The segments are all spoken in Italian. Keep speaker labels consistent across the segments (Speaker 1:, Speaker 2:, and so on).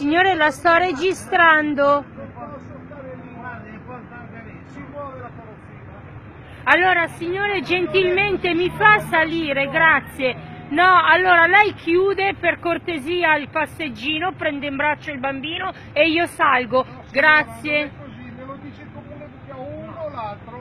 Speaker 1: Signore, la sto registrando. Allora, signore, gentilmente mi fa salire, grazie. No, allora lei chiude per cortesia il passeggino, prende in braccio il bambino e io salgo. Grazie.
Speaker 2: Così, me lo dice il comune perché ho uno o l'altro.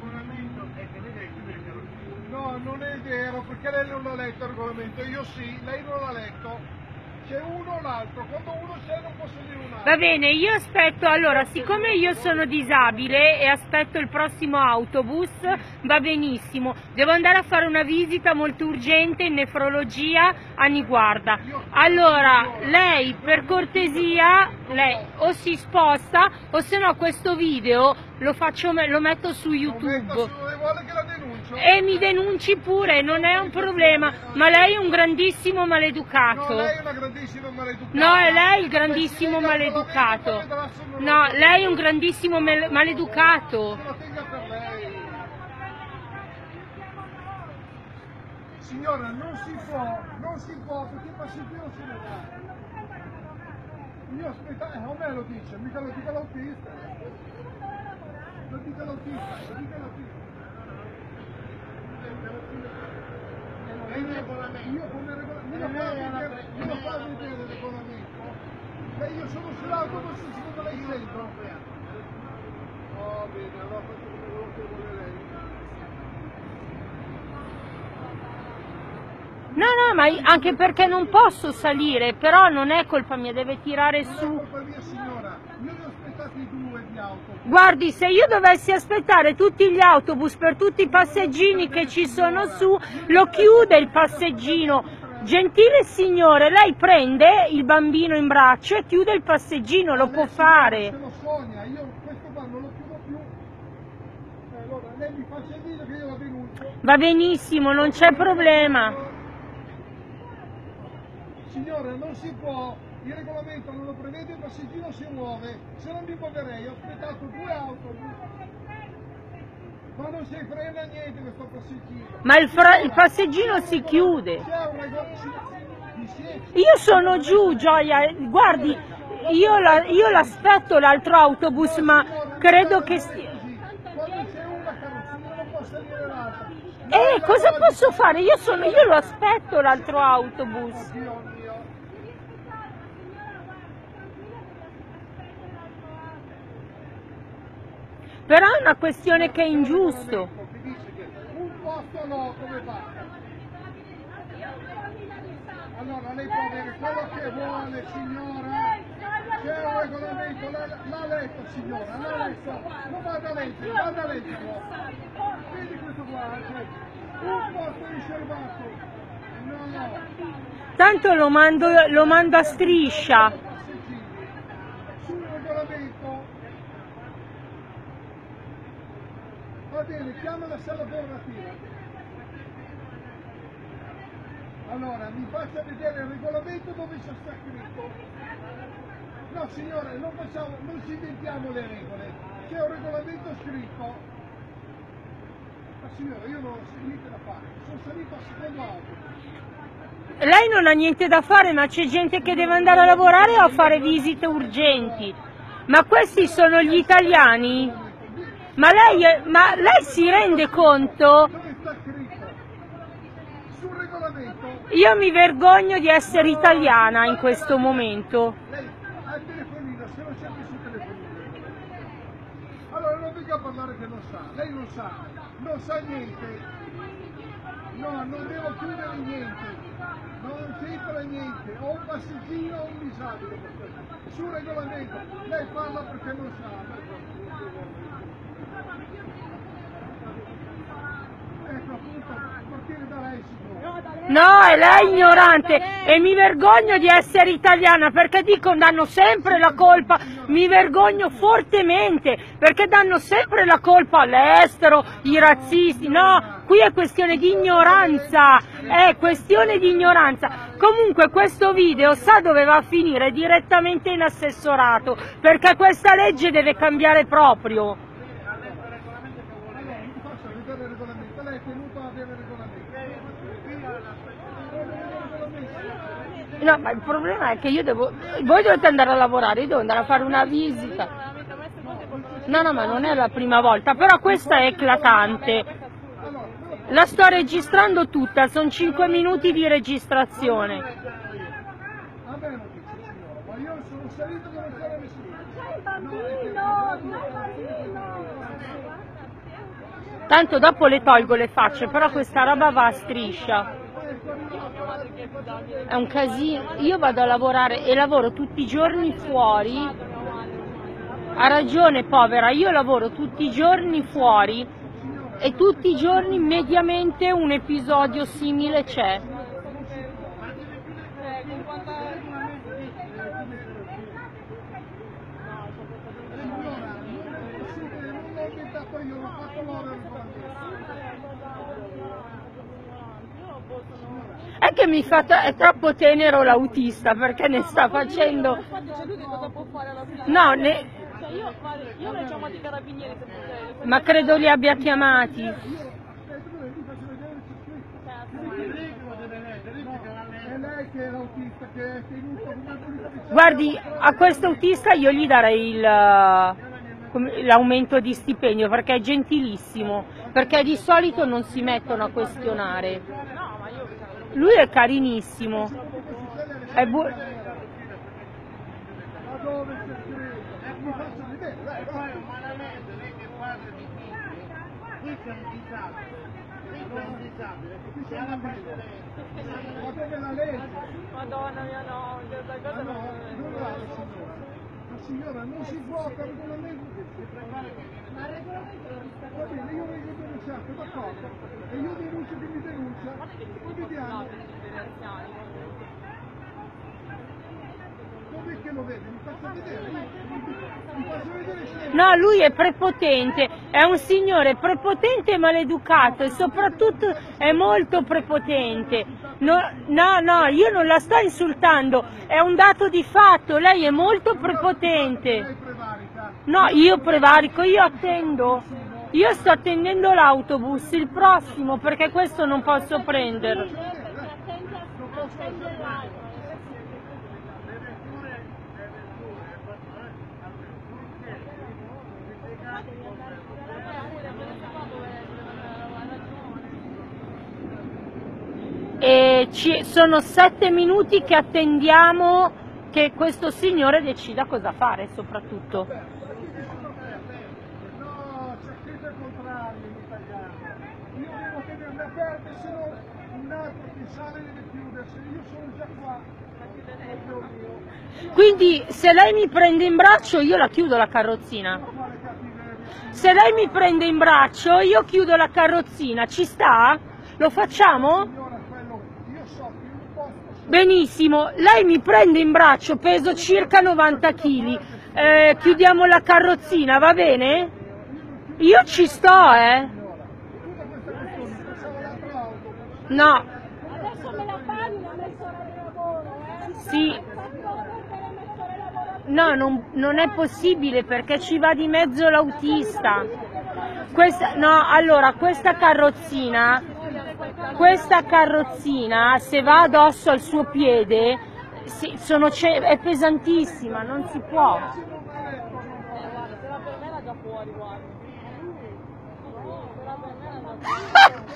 Speaker 2: No, non è vero, perché lei non l'ha letto il regolamento, io sì, lei non l'ha letto. C'è uno o l'altro, quando uno c'è non posso dire un altro.
Speaker 1: Va bene, io aspetto, allora, siccome io sono disabile e aspetto il prossimo autobus, va benissimo. Devo andare a fare una visita molto urgente in nefrologia a Niguarda. Allora, lei per cortesia, lei o si sposta o se no questo video lo metto su YouTube.
Speaker 2: Vuole che la denuncio?
Speaker 1: E mi denunci pure, non è un problema, ma lei è un grandissimo maleducato.
Speaker 2: No, lei è una grandissima maleducata.
Speaker 1: No, è lei il grandissimo maleducato. No, lei è un grandissimo maleducato.
Speaker 2: Se lo tenga per lei. Signora, non si può, perché il passeggero se ne va. Io aspetta, a me lo dice, mica lo dica l'autista. Lo dica l'autista, lo dica l'autista. Io come regolamento, io lo fa vedere il regolamento. Io sono sull'autobus, secondo lei sento. Oh bene, allora faccio quello che vuole lei.
Speaker 1: No, no, ma anche perché non posso salire, però non è colpa mia, deve tirare su.
Speaker 2: Non è colpa mia, signora, io ne ho aspettati 2 di autobus.
Speaker 1: Guardi, se io dovessi aspettare tutti gli autobus per tutti i passeggini che ci sono su, lo chiude il passeggino. Gentile signore, lei prende il bambino in braccio e chiude il passeggino, lo può fare.
Speaker 2: Se lo sogna, io questo qua non lo chiudo più. Allora, lei mi faccia il video che io la denuncio.
Speaker 1: Va benissimo, non c'è problema.
Speaker 2: Signore, non si può, il regolamento non lo prevede, il passeggino si muove, se non mi muoverei, ho aspettato 2 autobus, ma non si frena niente questo passeggino.
Speaker 1: Ma il passeggino si chiude. Io sono giù, Gioia, guardi, io l'aspetto l'altro autobus, ma credo che stia...
Speaker 2: Quando c'è una carrozzina non può salire l'altra.
Speaker 1: Cosa posso fare? Io lo aspetto l'altro autobus. Però è una questione che è ingiusto.
Speaker 2: Un posto no, come fa? Allora lei può avere quello che vuole, signora. C'è un regolamento, l'ha letto, signora, l'ha letto. Non vada a leggere, vada a leggere. Vedi questo qua, un posto riservato. No.
Speaker 1: Tanto lo mando a striscia.
Speaker 2: Sul regolamento. Va bene, chiama la sala formativa. Allora, mi faccia vedere il regolamento dove c'è scritto. No signore, non ci inventiamo le regole. C'è un regolamento scritto. Ma signore, io non ho niente da fare. Sono salito al secondo autobus.
Speaker 1: Lei non ha niente da fare, ma c'è gente che deve andare a lavorare o a fare visite urgenti. Ma questi sono gli italiani? Ma lei si rende conto?
Speaker 2: Dove sta scritto? Sul regolamento.
Speaker 1: Io mi vergogno di essere italiana in questo momento.
Speaker 2: Lei ha il telefonino, se lo cerchi sul telefonino. Allora non venga a parlare che non sa. Lei non sa niente. No, non devo chiudere niente. Non c'entra niente. Ho un passeggino o un disabile. Sul regolamento. Lei parla perché non sa. Ecco appunto, partire da lei signore.
Speaker 1: No, è lei ignorante e mi vergogno di essere italiana perché danno sempre la colpa, mi vergogno fortemente perché danno sempre la colpa all'estero, i razzisti, no, qui è questione di ignoranza, è questione di ignoranza. Comunque questo video sa dove va a finire? Direttamente in assessorato, perché questa legge deve cambiare proprio.
Speaker 2: Lei è tenuto a avere il regolamento.
Speaker 1: No, ma il problema è che io devo... Voi dovete andare a lavorare, io devo andare a fare una visita. No, no, ma non è la prima volta, però questa è eclatante. La sto registrando tutta, sono 5 minuti di registrazione.
Speaker 2: A me non dice signora, ma io sono salito che non c'era nessuno.
Speaker 3: C'è il bambino,
Speaker 1: Tanto dopo le tolgo le facce, però questa roba va a striscia. È un casino. Io vado a lavorare e lavoro tutti i giorni fuori. Ha ragione, povera, io lavoro tutti i giorni fuori e tutti i giorni mediamente un episodio simile c'è. È che mi fa è troppo tenero l'autista perché ne sta facendo. No,
Speaker 3: io avrei chiamato i carabinieri se potevo.
Speaker 1: ma credo li abbia chiamati.
Speaker 2: È lei che è l'autista che è tenuto come
Speaker 1: Guardi, a questo autista io gli darei l'aumento di stipendio perché è gentilissimo, perché di solito non si mettono a questionare. Lui è carinissimo. È
Speaker 2: Ma dove c'è scritto? Mi faccio vedere, dai, vai.
Speaker 4: Umanamente lei che parla di qui c'è un disabile, qui c'è una preferenza.
Speaker 2: Ma dove la legge?
Speaker 3: Madonna mia, no, questa cosa
Speaker 2: No,
Speaker 3: non
Speaker 2: non vale, signora. La signora non si può per regolamento. Va bene, io vengo denunciato, d'accordo? E io denuncio chi mi denuncia. Poi vediamo. Dov'è che lo vede? Mi faccia vedere. Mi faccia vedere se...
Speaker 1: No, lui è prepotente, è un signore prepotente e maleducato e soprattutto è molto prepotente. No, io non la sto insultando, è un dato di fatto, lei è molto prepotente.
Speaker 2: Lei prevarica.
Speaker 1: No, io prevarico, io attendo. Io sto attendendo l'autobus, il prossimo, perché questo non posso prenderlo. E sono 7 minuti che attendiamo che questo signore decida cosa fare, soprattutto.
Speaker 2: No, c'è scritto il contrario in italiano. Io devo tenerle aperte, se no un altro che sale deve chiudersi. Io sono già qua. Dio mio.
Speaker 1: Quindi se lei mi prende in braccio io la chiudo la carrozzina.
Speaker 2: Quale cattiveria.
Speaker 1: Se lei mi prende in braccio io chiudo la carrozzina, ci sta? Lo facciamo?
Speaker 2: Signora, quello, io so che un posto...
Speaker 1: Benissimo, lei mi prende in braccio, peso circa 90 kg, chiudiamo la carrozzina, va bene? Io ci sto,
Speaker 2: Tutta questa questione, passava l'altro auto.
Speaker 1: No,
Speaker 3: Adesso me la paghi una mezz'ora di lavoro,
Speaker 1: sì,
Speaker 3: 4 ore per le mezz'ore lavorative.
Speaker 1: no, non è possibile perché ci va di mezzo l'autista. Allora, questa carrozzina, se va addosso al suo piede, è pesantissima, non si può.
Speaker 3: Guarda, se era per me era già fuori, guarda. No, se era per me era già fuori.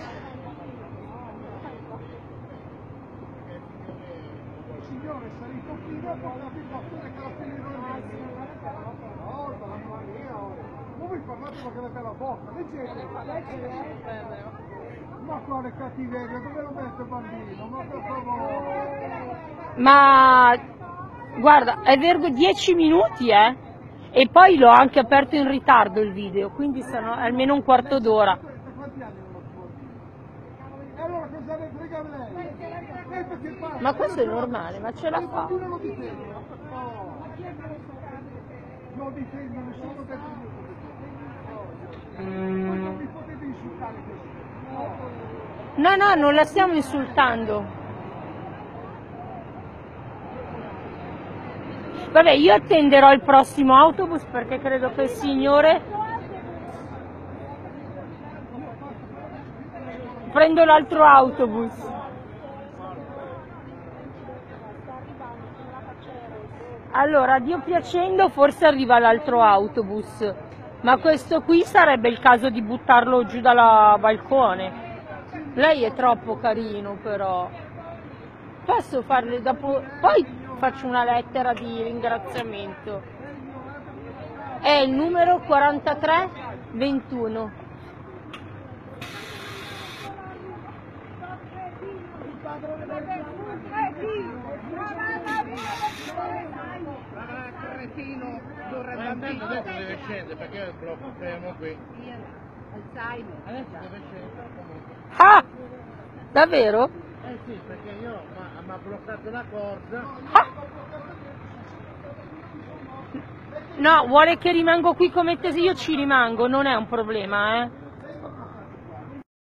Speaker 2: Signore, salito qui dopo la pistola che la finirò in mezzo. Non vi parlate perché avete la bocca, leggete. Ma quale cattiveria, dove lo mette il bambino? Ma per favore.
Speaker 1: Ma guarda, è vero 10 minuti, e poi l'ho anche aperto in ritardo il video, quindi sono almeno un quarto d'ora.
Speaker 2: Quanti anni non lo scorso? E allora cosa ne frega lei? Perché parla?
Speaker 1: Ma questo è normale, ma ce la
Speaker 2: Il
Speaker 1: fa.
Speaker 2: bambino lo difende. Lo difendo, nessuno detto niente. Non mi potete insultare così.
Speaker 1: No, non la stiamo insultando. Vabbè, io attenderò il prossimo autobus perché credo che il signore... Prendo l'altro autobus. Allora, Dio piacendo, forse arriva l'altro autobus, ma questo qui sarebbe il caso di buttarlo giù dalla balcone. Lei è troppo carino però. Posso farle dopo, poi faccio una lettera di ringraziamento. È il numero 4321.
Speaker 4: Cretino, adesso deve scendere perché io blocco fermo qui. Adesso deve scendere comunque.
Speaker 1: Ah! Davvero?
Speaker 4: Sì, perché io mi ha bloccato la corsa.
Speaker 1: Ah! No, vuole che rimango qui come te, io ci rimango, non è un problema,